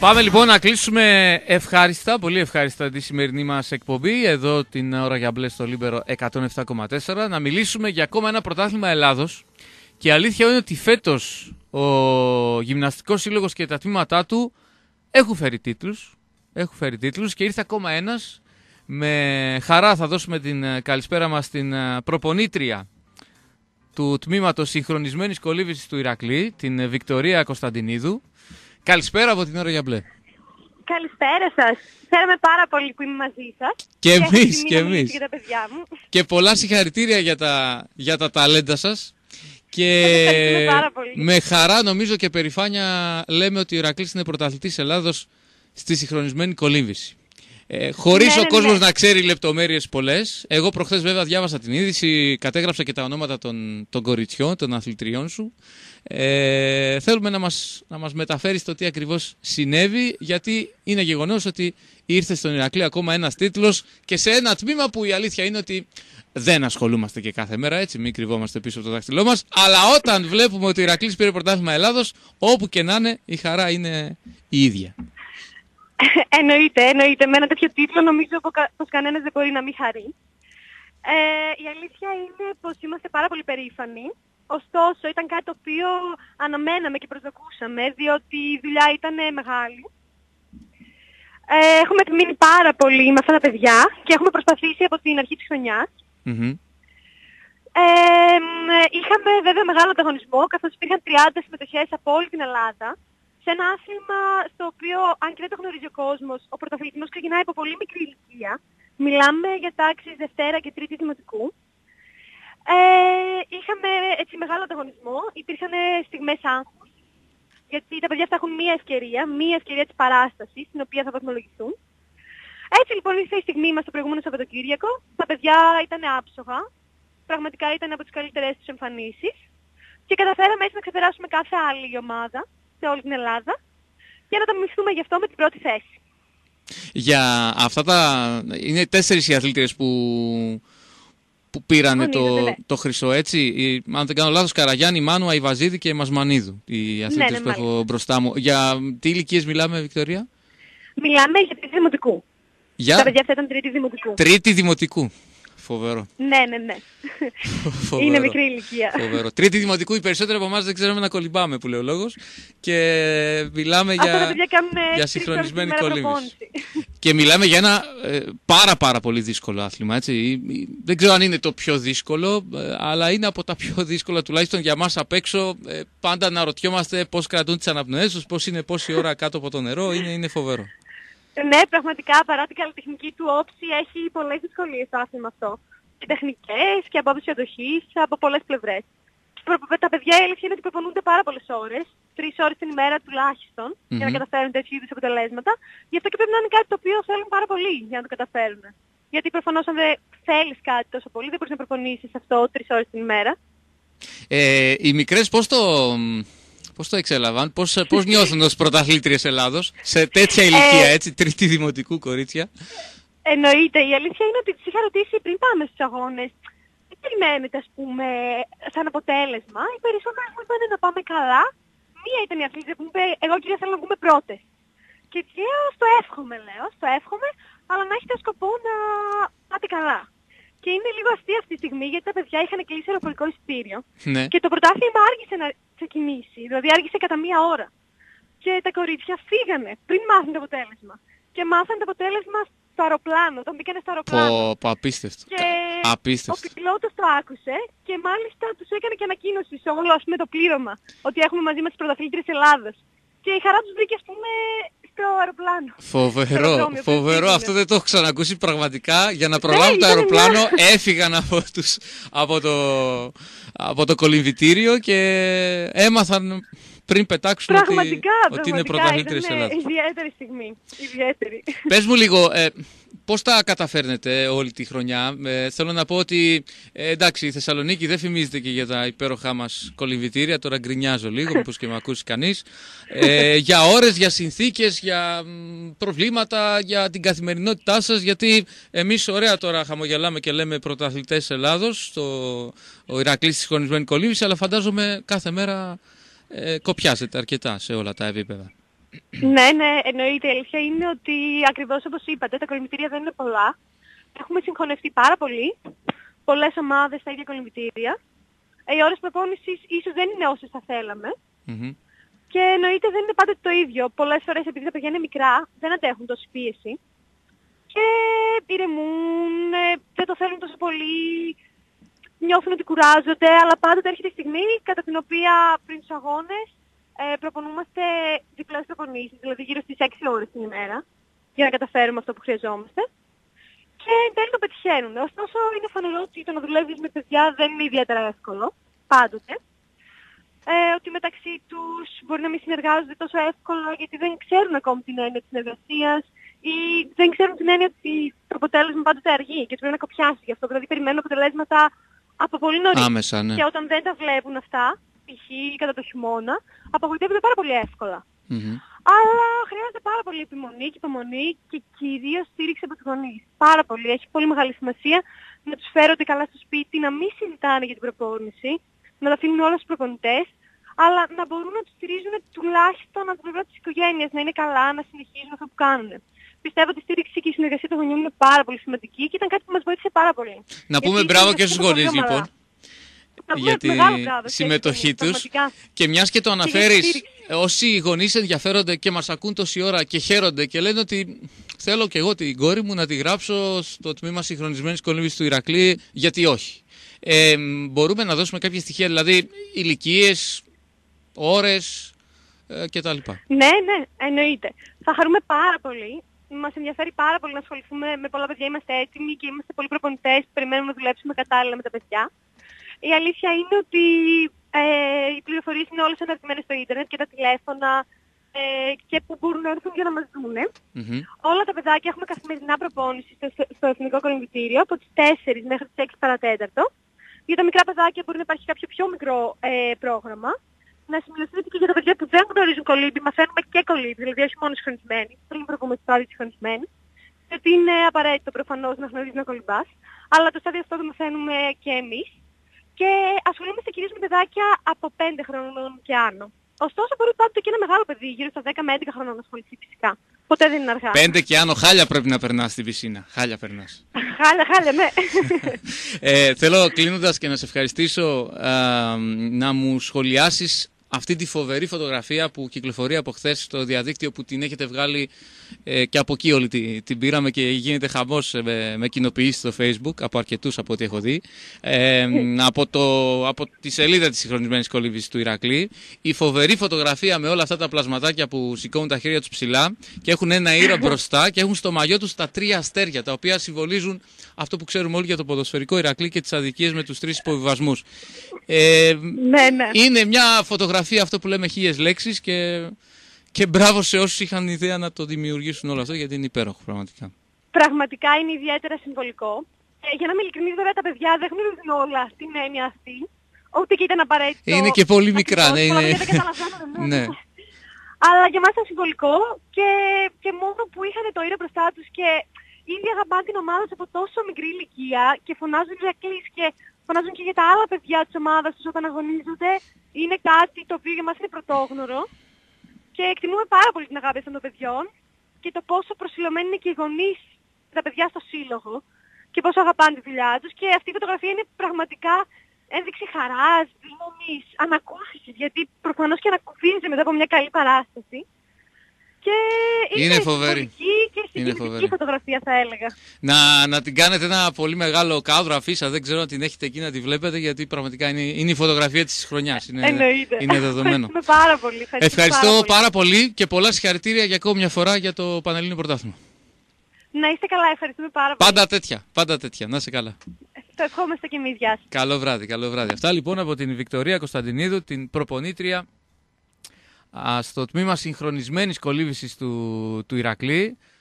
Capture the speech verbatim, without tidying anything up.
Πάμε λοιπόν να κλείσουμε ευχάριστα, πολύ ευχάριστα τη σημερινή μας εκπομπή, εδώ την ώρα για μπλε στο Λίμπερο εκατόν επτά κόμμα τέσσερα, να μιλήσουμε για ακόμα ένα πρωτάθλημα Ελλάδος. Και η αλήθεια είναι ότι φέτος ο Γυμναστικός Σύλλογος και τα τμήματά του έχουν φέρει τίτλους, έχουν φέρει τίτλους και ήρθε ακόμα ένας. Με χαρά θα δώσουμε την καλησπέρα μας στην προπονήτρια του τμήματος συγχρονισμένης κολύμβησης του Ηρακλή, την Βικτωρία Κωνσταντινίδου. Καλησπέρα από την ώρα για μπλε. Καλησπέρα σας. Χαίρομαι πάρα πολύ που είμαι μαζί σας. Και, και εμείς, και εμείς. Και τα παιδιά μου. Και πολλά συγχαρητήρια για τα, για τα ταλέντα σας. Και πάρα πολύ. Με χαρά νομίζω και περηφάνεια λέμε ότι ο Ηρακλής είναι πρωταθλητής Ελλάδος στη συγχρονισμένη κολύμβηση. Ε, χωρίς ναι, ο ναι, κόσμος ναι. να ξέρει λεπτομέρειες πολλές. Εγώ προχθές βέβαια διάβασα την είδηση, κατέγραψα και τα ονόματα των, των κοριτσιών, των αθλητριών σου. Ε, θέλουμε να μας, να μας μεταφέρεις το τι ακριβώς συνέβη, γιατί είναι γεγονός ότι ήρθε στον Ηρακλή ακόμα ένας τίτλος και σε ένα τμήμα που η αλήθεια είναι ότι δεν ασχολούμαστε και κάθε μέρα, έτσι, μην κρυβόμαστε πίσω από το δάχτυλό μας. Αλλά όταν βλέπουμε ότι ο Ηρακλής πήρε πρωτάθλημα Ελλάδος, όπου και να είναι, η χαρά είναι η ίδια. Εννοείται, εννοείται. Με ένα τέτοιο τίτλο νομίζω πως κανένας δεν μπορεί να μην χαρεί. Ε, η αλήθεια είναι πως είμαστε πάρα πολύ περήφανοι. Ωστόσο ήταν κάτι το οποίο αναμέναμε και προσδοκούσαμε, διότι η δουλειά ήταν μεγάλη. Ε, έχουμε επιμείνει πάρα πολύ με αυτά τα παιδιά και έχουμε προσπαθήσει από την αρχή της χρονιάς. Mm-hmm. Ε, είχαμε βέβαια μεγάλο ανταγωνισμό, καθώς υπήρχαν τριάντα συμμετοχές από όλη την Ελλάδα. Σε ένα άθλημα στο οποίο, αν και δεν το γνωρίζει ο κόσμος, ο πρωταθλητισμός ξεκινάει από πολύ μικρή ηλικία. Μιλάμε για τάξεις Δευτέρα και Τρίτη Δημοτικού. Ε, είχαμε έτσι μεγάλο ανταγωνισμό, υπήρχαν στιγμές άγχους, γιατί τα παιδιά αυτά έχουν μία ευκαιρία, μία ευκαιρία της παράστασης, στην οποία θα βαθμολογηθούν. Έτσι λοιπόν ήρθε η στιγμή μας το προηγούμενο Σαββατοκύριακο, τα παιδιά ήταν άψογα, πραγματικά ήταν από τις καλύτερες τους εμφανίσεις και καταφέραμε έτσι να ξεπεράσουμε κάθε άλλη ομάδα σε όλη την Ελλάδα για να τα μισθούμε γι' αυτό με την πρώτη θέση. Για αυτά τα... είναι τέσσερις οι αθλήτριες που, που πήρανε το, ναι. το χρυσό, έτσι. Η, αν δεν κάνω λάθος, Καραγιάννη, Μάνου, Αϊβαζίδη και Μασμανίδου. Οι αθλήτριες ναι, ναι, που μάλιστα. έχω μπροστά μου. Για τι ηλικίες μιλάμε, Βικτωρία? Μιλάμε για τρίτη δημοτικού. Για... Τα παιδιά αυτά ήταν τρίτη δημοτικού. Τρίτη δημοτικού. Φοβερό. Ναι, ναι, ναι. Είναι μικρή ηλικία. Φοβερό. Τρίτη δημοτικού, οι περισσότεροι από εμάς δεν ξέρουμε να κολυμπάμε, που λέει ο λόγος. Και μιλάμε για, για συγχρονισμένη κολύμβηση. Και μιλάμε για ένα ε, πάρα πάρα πολύ δύσκολο άθλημα, έτσι. Δεν ξέρω αν είναι το πιο δύσκολο, ε, αλλά είναι από τα πιο δύσκολα, τουλάχιστον για μας απ' έξω. Ε, πάντα αναρωτιόμαστε πώς κρατούν τις αναπνοές τους, πώς είναι πόση ώρα κάτω από το νερό. Είναι, είναι φοβερό. Ναι, πραγματικά παρά την καλλιτεχνική του όψη έχει πολλές δυσκολίες το άθλημα αυτό. Και τεχνικές και από άποψη αντοχής από πολλές πλευρές. Τα παιδιά η αλήθεια είναι ότι προπονούνται πάρα πολλές ώρες, τρεις ώρες την ημέρα τουλάχιστον, mm-hmm. για να καταφέρουν τέτοιου είδους αποτελέσματα. Γι' αυτό και πρέπει να είναι κάτι το οποίο θέλουν πάρα πολύ για να το καταφέρουν. Γιατί προφανώς αν δεν θέλεις κάτι τόσο πολύ δεν μπορείς να προπονήσεις αυτό τρεις ώρες την ημέρα. Ε, οι μικρές πώς το... Πώς το εξέλαβαν, πώς, πώς νιώθουν ως πρωταθλήτριες Ελλάδος σε τέτοια ηλικία, έτσι, τρίτη δημοτικού, κορίτσια? Εννοείται. Η αλήθεια είναι ότι τις είχα ρωτήσει πριν πάμε στους αγώνες. Τι περιμένετε, ας πούμε, σαν αποτέλεσμα? Οι περισσότερες μου είπαν να πάμε καλά. Μία ήταν η αθλήτρια που μου είπε, εγώ κυρία θέλω να βγούμε πρώτες. Και έτσι λέω, στο εύχομαι, λέω, στο εύχομαι, αλλά να έχετε σκοπό να πάτε καλά. Και είναι λίγο αστεία αυτή τη στιγμή γιατί τα παιδιά είχαν κλείσει αεροπορικό εισιτήριο. Ναι. Και το πρωτάθλημα άργησε να ξεκινήσει, δηλαδή άργησε κατά μία ώρα. Και τα κορίτσια φύγανε πριν μάθουν το αποτέλεσμα. Και μάθανε το αποτέλεσμα στο αεροπλάνο, όταν μπήκανε στο αεροπλάνο. Πω, πω, απίστευτο. Και απίστευτο. Ο πιλότος το άκουσε και μάλιστα τους έκανε και ανακοίνωση σε όλο, ας πούμε, το πλήρωμα, ότι έχουμε μαζί μας τις πρωταθλήτριες Ελλάδος. Και η χαρά τους βρήκε, ας πούμε, στο αεροπλάνο. Φοβερό, φοβερό. Αυτό δεν το έχω ξανακούσει πραγματικά. Για να προλάβουν το αεροπλάνο μια... έφυγαν από, τους, από, το, από το κολυμβητήριο και έμαθαν πριν πετάξουν ότι, ότι είναι πρωταθλήτριες Ελλάδος. Ιδιαίτερη στιγμή. Ιδιαίτερη. Πες μου λίγο, ε, πώς τα καταφέρνετε όλη τη χρονιά? Ε, θέλω να πω ότι ε, εντάξει, η Θεσσαλονίκη δεν φημίζεται και για τα υπέροχά μας κολυμβητήρια. Τώρα γκρινιάζω λίγο, μήπως και με ακούσει κανείς. Ε, για ώρες, για συνθήκες, για προβλήματα, για την καθημερινότητά σας. Γιατί εμείς ωραία τώρα χαμογελάμε και λέμε πρωταθλητές Ελλάδος, το, ο Ηρακλής στη συγχρονισμένη κολύμβηση, αλλά φαντάζομαι κάθε μέρα ε, κοπιάζεται αρκετά σε όλα τα επίπεδα. Ναι, ναι, εννοείται. Η αλήθεια είναι ότι ακριβώς όπως είπατε, τα κολυμβητήρια δεν είναι πολλά. Έχουμε συγχωνευτεί πάρα πολύ. Πολλές ομάδες στα ίδια κολυμβητήρια. Οι ώρες προπόνησης ίσως δεν είναι όσες θα θέλαμε. Mm-hmm. Και εννοείται δεν είναι πάντοτε το ίδιο. Πολλές φορές επειδή τα παιδιά είναι μικρά, δεν αντέχουν τόση πίεση. Και ηρεμούν, δεν το θέλουν τόσο πολύ, νιώθουν ότι κουράζονται, αλλά πάντοτε έρχεται η στιγμή κατά την οποία πριν τους αγώνες ε, προπονούμαστε διπλές προπονήσεις, δηλαδή γύρω στις έξι ώρες την ημέρα, για να καταφέρουμε αυτό που χρειαζόμαστε. Και εν τέλει το πετυχαίνουν. Ωστόσο είναι φανερό ότι το να δουλεύεις με παιδιά δεν είναι ιδιαίτερα εύκολο, πάντοτε. Ε, ότι μεταξύ τους μπορεί να μην συνεργάζονται τόσο εύκολα γιατί δεν ξέρουν ακόμη την έννοια της συνεργασίας ή δεν ξέρουν την έννοια ότι το αποτέλεσμα πάντοτε αργεί και τους πρέπει να κοπιάσει γι' αυτό. Δηλαδή περιμένουν αποτελέσματα από πολύ νωρίς. Άμεσα, ναι. Και όταν δεν τα βλέπουν αυτά, π.χ. κατά το χειμώνα, απογοητεύονται πάρα πολύ εύκολα. Mm-hmm. Αλλά χρειάζεται πάρα πολύ επιμονή και υπομονή και κυρίως στήριξη από τους γονείς. Πάρα πολύ. Έχει πολύ μεγάλη σημασία να τους φέρονται καλά στο σπίτι, να μην συζητάνε για την προπόνηση, να τα αφήνουν όλα στους προπονητές, αλλά να μπορούν να τους στηρίζουν τουλάχιστον από την πλευρά της οικογένειας, να είναι καλά, να συνεχίζουν αυτό που κάνουν. Πιστεύω ότι η στήριξη και η συνεργασία των γονιών είναι πάρα πολύ σημαντική και ήταν κάτι που μας βοήθησε πάρα πολύ. Να πούμε γιατί μπράβο και στους γονείς λοιπόν. Για τη συμμετοχή τους. Και μιας και το αναφέρεις, όσοι γονείς ενδιαφέρονται και μας ακούν τόση ώρα και χαίρονται και λένε ότι θέλω και εγώ την κόρη μου να τη γράψω στο τμήμα συγχρονισμένης κολύμβησης του Ηρακλή, γιατί όχι. Ε, μπορούμε να δώσουμε κάποια στοιχεία, δηλαδή ηλικίες, ώρες ε, κτλ. Ναι, ναι, εννοείται. Θα χαρούμε πάρα πολύ. Μας ενδιαφέρει πάρα πολύ να ασχοληθούμε με πολλά παιδιά. Είμαστε έτοιμοι και είμαστε πολλοί προπονητές που περιμένουμε να δουλέψουμε κατάλληλα με τα παιδιά. Η αλήθεια είναι ότι ε, οι πληροφορίες είναι όλες αναρτημένες στο ίντερνετ και τα τηλέφωνα ε, και που μπορούν να έρθουν για να μας δούνε. Mm-hmm. Όλα τα παιδάκια έχουμε καθημερινά προπόνηση στο, στο Εθνικό Κολυμβητήριο από τις τέσσερις μέχρι τις έξι παρά τέταρτο. Για τα μικρά παιδάκια μπορεί να υπάρχει κάποιο πιο μικρό ε, πρόγραμμα. Να σημειωθεί ότι και για τα παιδιά που δεν γνωρίζουν κολύμπι, μαθαίνουμε και κολύμπι, δηλαδή όχι μόνο συγχρονισμένοι, πριν προβούμε στο στάδιο συγχρονισμένοι. Γιατί είναι απαραίτητο προφανώς να γνωρίζει να κολυμπάς, αλλά το στάδιο αυτό το μαθαίνουμε και εμείς. Και ασχολούμαστε κυρίως με παιδάκια από πέντε χρόνων και άνω. Ωστόσο μπορεί πάντοτε και ένα μεγάλο παιδί, γύρω στα δέκα με έντεκα χρόνων, να ασχοληθεί φυσικά. Ποτέ δεν είναι αργά. Πέντε και άνω, χάλια πρέπει να περνάς στην πισίνα. Χάλια περνάς. Χάλια, χάλια, ναι. ε, θέλω κλείνοντας και να σε ευχαριστήσω α, να μου σχολιάσεις αυτή τη φοβερή φωτογραφία που κυκλοφορεί από χθες στο διαδίκτυο, που την έχετε βγάλει ε, και από εκεί όλη την, την πήραμε και γίνεται χαμός με, με κοινοποιήσεις στο Facebook, από αρκετούς από ό,τι έχω δει, ε, από, το, από τη σελίδα της συγχρονισμένης κολύμβησης του Ηρακλή. Η φοβερή φωτογραφία με όλα αυτά τα πλασματάκια που σηκώνουν τα χέρια τους ψηλά και έχουν ένα ήρα μπροστά και έχουν στο μαγιό τους τα τρία αστέρια, τα οποία συμβολίζουν αυτό που ξέρουμε όλοι για το ποδοσφαιρικό Ηρακλή και τις αδικίες με τους τρεις υποβιβασμούς. Ε, ναι, ναι. Είναι μια φωτογραφία, αυτό που λέμε χίλιες λέξεις, και, και μπράβο σε όσους είχαν ιδέα να το δημιουργήσουν όλο αυτό, γιατί είναι υπέροχο πραγματικά. Πραγματικά είναι ιδιαίτερα συμβολικό. Ε, για να είμαι ειλικρινής, βέβαια τα παιδιά δεν γνωρίζουν όλα την έννοια αυτή. Ούτε και ήταν απαραίτητο. Είναι και πολύ μικρά, ναι. Είναι... Δεν καταλαβαίνουν, ναι. Αλλά για μας ήταν συμβολικό και, και μόνο που είχαν το ήρα μπροστά τους και ήδη αγαπάνε την ομάδα από τόσο μικρή ηλικία και φωνάζουν Ηρακλής και φωνάζουν και για τα άλλα παιδιά της ομάδας τους όταν αγωνίζονται, είναι κάτι το οποίο για μας είναι πρωτόγνωρο και εκτιμούμε πάρα πολύ την αγάπη αυτών των παιδιών και το πόσο προσιλωμένοι είναι και οι γονείς τα παιδιά στο σύλλογο και πόσο αγαπάνε τη δουλειά τους, και αυτή η φωτογραφία είναι πραγματικά ένδειξη χαράς, δύναμης, ανακούφισης, γιατί προφανώς και ανακουφίζει μετά από μια καλή παράσταση. Και είναι, είναι φοβερή και συγκινητική φωτογραφία, θα έλεγα. Να, να την κάνετε ένα πολύ μεγάλο κάδρο, αφίσα, δεν ξέρω αν την έχετε εκεί να τη βλέπετε, γιατί πραγματικά είναι, είναι η φωτογραφία της χρονιάς. Είναι, εννοείται. Είναι δεδομένο. πάρα πολύ. Ευχαριστώ πάρα, πάρα πολύ. πολύ και πολλά συγχαρητήρια για ακόμη μια φορά για το Πανελλήνιο Πρωτάθλημα. Να είστε καλά, ευχαριστούμε πάρα πολύ. Πάντα τέτοια, πάντα τέτοια. Να είστε καλά. Το ευχόμαστε και εμείς, γεια σας. Καλό βράδυ, καλό βράδυ. Αυτά λοιπόν από την Βικτωρία Κωνσταντινίδου, την προπονήτρια στο τμήμα συγχρονισμένης κολύμβησης του, του Ηρακλή.